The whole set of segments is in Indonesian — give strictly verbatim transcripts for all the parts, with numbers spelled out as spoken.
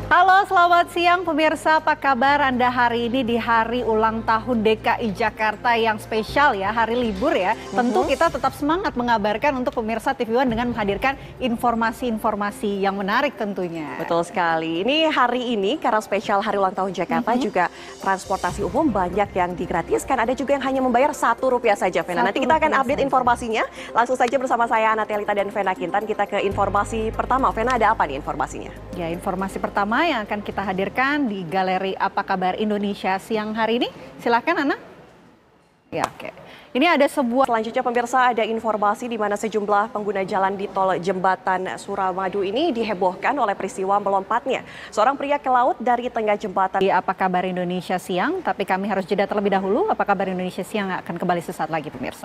Halo, selamat siang pemirsa. Apa kabar Anda hari ini di hari ulang tahun D K I Jakarta yang spesial ya, hari libur ya. Mm-hmm. Tentu kita tetap semangat mengabarkan untuk pemirsa T V One dengan menghadirkan informasi-informasi yang menarik tentunya. Betul sekali. Ini hari ini karena spesial hari ulang tahun Jakarta, mm-hmm, juga transportasi umum banyak yang digratiskan. Ada juga yang hanya membayar satu rupiah saja, Vena. Nanti kita akan update saja informasinya. Langsung saja bersama saya Anatelita dan Vena Kintan. Kita ke informasi pertama. Vena, ada apa nih informasinya? Ya, informasi pertama yang akan kita hadirkan di Galeri Apa Kabar Indonesia siang hari ini. Silakan, Ana. Ya, oke. Ini ada sebuah... Selanjutnya pemirsa, ada informasi di mana sejumlah pengguna jalan di tol Jembatan Suramadu ini dihebohkan oleh peristiwa melompatnya seorang pria ke laut dari tengah jembatan. Di Apa Kabar Indonesia siang, tapi kami harus jeda terlebih dahulu. Apa Kabar Indonesia siang akan kembali sesaat lagi pemirsa.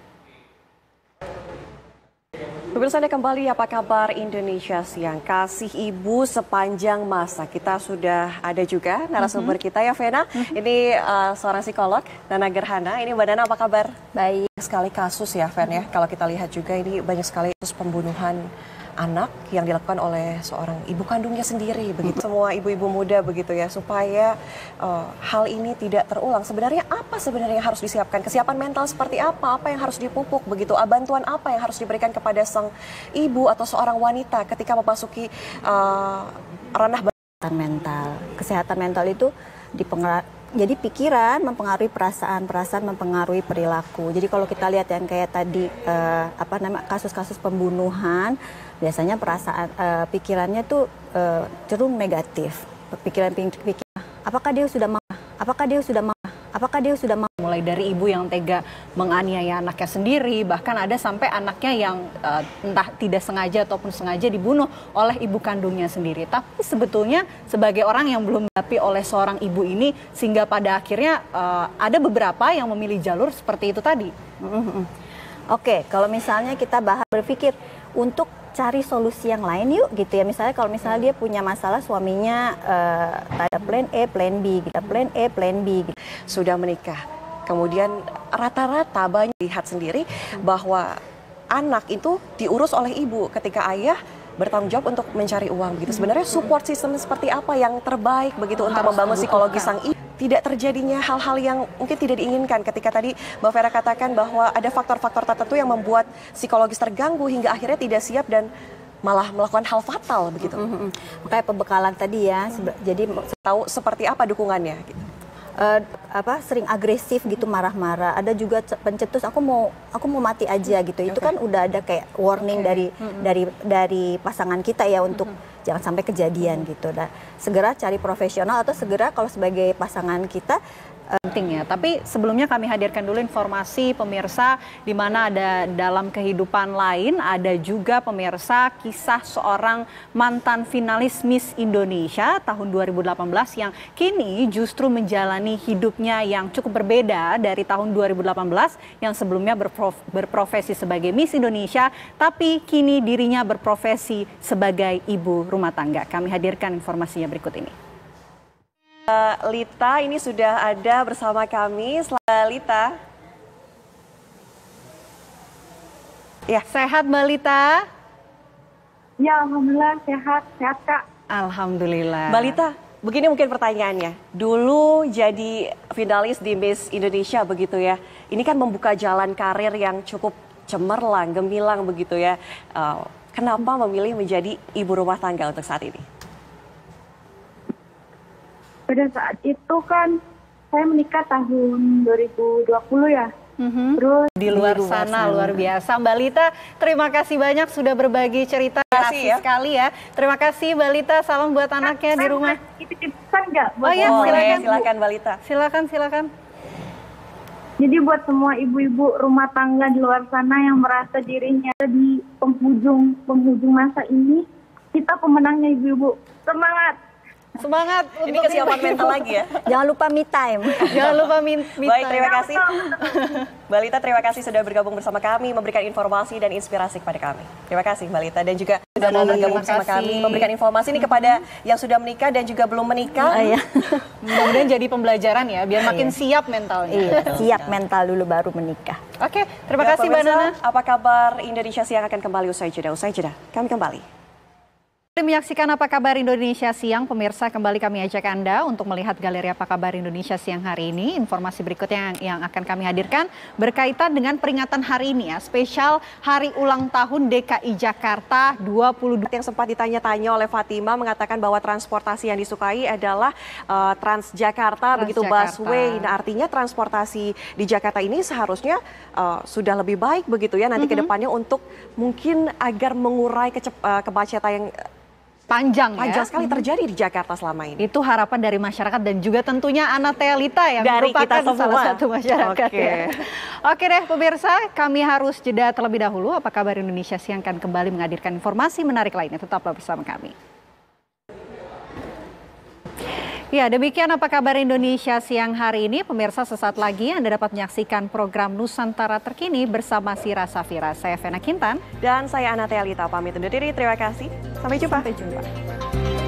Pemirsa, Anda kembali Apa Kabar Indonesia siang. Kasih ibu sepanjang masa. Kita sudah ada juga narasumber mm-hmm. kita ya, Vena. Mm-hmm. Ini uh, seorang psikolog, Nana Gerhana. Ini Mbak Nana, apa kabar? Baik. Sekali kasus ya, Ven ya. Kalau kita lihat juga ini banyak sekali kasus pembunuhan anak yang dilakukan oleh seorang ibu kandungnya sendiri, begitu. Semua ibu-ibu muda begitu ya, supaya uh, hal ini tidak terulang. Sebenarnya apa sebenarnya yang harus disiapkan? Kesiapan mental seperti apa? Apa yang harus dipupuk begitu? Bantuan apa yang harus diberikan kepada sang ibu atau seorang wanita ketika memasuki uh, ranah kesehatan mental? Kesehatan mental itu dipengaruhi. Jadi pikiran mempengaruhi perasaan, perasaan mempengaruhi perilaku. Jadi kalau kita lihat yang kayak tadi uh, apa nama kasus-kasus pembunuhan, biasanya perasaan uh, pikirannya tuh uh, cenderung negatif. Pikiran pikir, apakah dia sudah mau? Apakah dia sudah mau? Apakah dia sudah mau? Mulai dari ibu yang tega menganiaya anaknya sendiri, bahkan ada sampai anaknya yang uh, entah tidak sengaja ataupun sengaja dibunuh oleh ibu kandungnya sendiri. Tapi sebetulnya sebagai orang yang belum dihadapi oleh seorang ibu ini, sehingga pada akhirnya uh, ada beberapa yang memilih jalur seperti itu tadi. Mm-hmm. Oke, kalau misalnya kita bahas berpikir untuk cari solusi yang lain yuk gitu ya. Misalnya kalau misalnya dia punya masalah suaminya uh, ada plan A, plan B, kita plan A, plan B gitu. Sudah menikah. Kemudian rata-rata banyak lihat sendiri bahwa anak itu diurus oleh ibu ketika ayah bertanggung jawab untuk mencari uang begitu. Sebenarnya support system seperti apa yang terbaik begitu untuk membangun psikologi sang ibu? Tidak terjadinya hal-hal yang mungkin tidak diinginkan ketika tadi Mbak Vera katakan bahwa ada faktor-faktor tertentu yang membuat psikologis terganggu hingga akhirnya tidak siap dan malah melakukan hal fatal begitu. Mm-hmm. Kayak pembekalan tadi ya, mm-hmm. jadi tahu seperti apa dukungannya gitu. Uh, apa sering agresif gitu, marah-marah. Ada juga pencetus aku mau aku mau mati aja gitu. Itu okay. kan udah ada kayak warning okay. dari mm-hmm. dari dari pasangan kita ya untuk mm-hmm. jangan sampai kejadian mm-hmm. gitu. Dan segera cari profesional atau segera kalau sebagai pasangan kita penting ya. Tapi sebelumnya kami hadirkan dulu informasi pemirsa di mana ada dalam kehidupan lain ada juga pemirsa kisah seorang mantan finalis Miss Indonesia tahun dua ribu delapan belas yang kini justru menjalani hidupnya yang cukup berbeda dari tahun dua ribu delapan belas yang sebelumnya berprof, berprofesi sebagai Miss Indonesia tapi kini dirinya berprofesi sebagai ibu rumah tangga. Kami hadirkan informasinya berikut ini. Uh, Lita ini sudah ada bersama kami. Selamat Lita. Ya, sehat Mbak Lita? Ya, alhamdulillah sehat, sehat Kak. Alhamdulillah. Mbak Lita, begini mungkin pertanyaannya. Dulu jadi finalis di Miss Indonesia begitu ya. Ini kan membuka jalan karir yang cukup cemerlang, gemilang begitu ya. Uh, kenapa memilih menjadi ibu rumah tangga untuk saat ini? Pada saat itu kan saya menikah tahun dua ribu dua puluh ya. Mm-hmm. Terus di luar, di luar sana, sana luar biasa. Mbak Lita, terima kasih banyak sudah berbagi cerita. Terima kasih ya. sekali ya. Terima kasih Mbak Lita, salam buat anaknya di rumah. Titip-titipan nggak? Oh ya, oh, silakan. Silakan Mbak Lita. Silakan, silakan. Jadi buat semua ibu-ibu rumah tangga di luar sana yang merasa dirinya di penghujung penghujung masa ini, kita pemenangnya ibu-ibu. Semangat. Semangat. Ini kesiapan mental lagi ya. Jangan lupa me time. Jangan lupa me, me time. Baik, terima kasih. Mbak Lita, terima kasih sudah bergabung bersama kami, memberikan informasi dan inspirasi kepada kami. Terima kasih Mbak Lita dan juga sudah mau bergabung bersama kami, memberikan informasi ini kepada yang sudah menikah dan juga belum menikah. Iya. Mudah-mudahan jadi pembelajaran ya, biar makin iya. siap mentalnya. Iya, siap mental dulu baru menikah. Oke, terima kasih Mbak Nana. Apa kabar Indonesia siang akan kembali usai jeda. Usai jeda, kami kembali. Menyaksikan Apa Kabar Indonesia Siang, pemirsa, kembali kami ajak Anda untuk melihat galeri Apa Kabar Indonesia Siang hari ini. Informasi berikutnya yang, yang akan kami hadirkan berkaitan dengan peringatan hari ini ya, spesial Hari Ulang Tahun D K I Jakarta dua puluh dua. Yang sempat ditanya-tanya oleh Fatima mengatakan bahwa transportasi yang disukai adalah uh, Transjakarta, begitu busway. Nah, artinya transportasi di Jakarta ini seharusnya uh, sudah lebih baik begitu ya nanti mm-hmm. ke depannya untuk mungkin agar mengurai kecep, uh, kemacetan yang panjang, panjang ya? sekali terjadi di Jakarta selama ini. Itu harapan dari masyarakat dan juga tentunya Anatea Lita yang dari merupakan kita salah satu masyarakat. Oke. Ya. Oke deh pemirsa, kami harus jeda terlebih dahulu. Apa Kabar Indonesia Siang akan kembali menghadirkan informasi menarik lainnya. Tetaplah bersama kami. Ya, demikian Apa Kabar Indonesia Siang hari ini. Pemirsa, sesaat lagi Anda dapat menyaksikan program Nusantara Terkini bersama Sira Safira. Saya Vena Kintan. Dan saya Anatea Lita, pamit undur diri. Terima kasih. Sampai jumpa. Sampai jumpa.